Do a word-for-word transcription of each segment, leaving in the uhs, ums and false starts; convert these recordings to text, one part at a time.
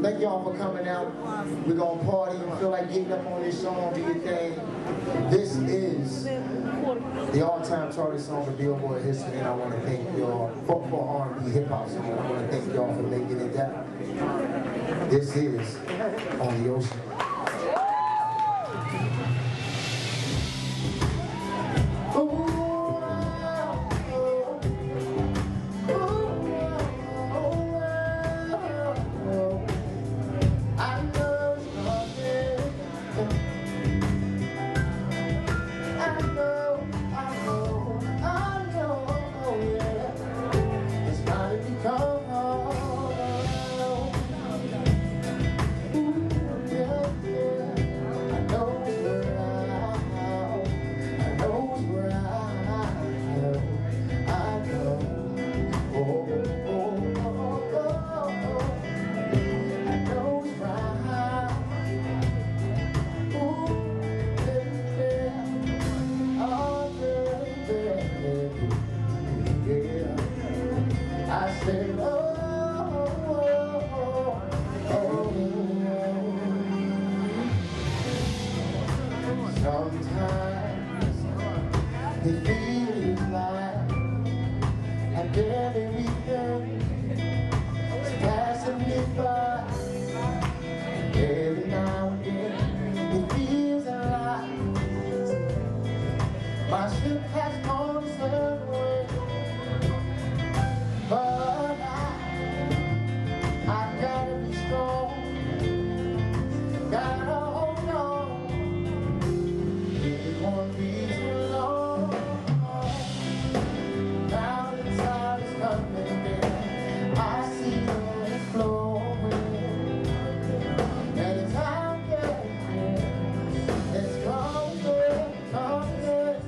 Thank y'all for coming out. We're gonna party. You feel like getting up on this song, do your thing. This is the all-time charting song for Billboard history, and I want to thank y'all for, for R and B hip hop song. I want to thank y'all for making it that. This is On the Ocean. I said, oh, oh, oh, oh. Sometimes it feels like I've done everything, it's passing me by. Every now and then it feels like my ship has gone some way. But I, I gotta be strong, gotta hold on, it won't be too long. Now the time is coming in, I see the wind flowing, and it's out there, it's coming, coming,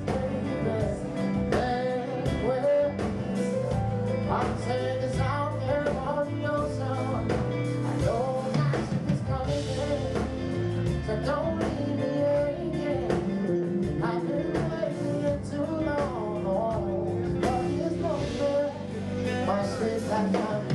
baby, where I'm saying it's out there on the ocean. I know that ship is coming in, so don't leave me hanging. I've been waiting too long, but it's no good. My ship's like I'm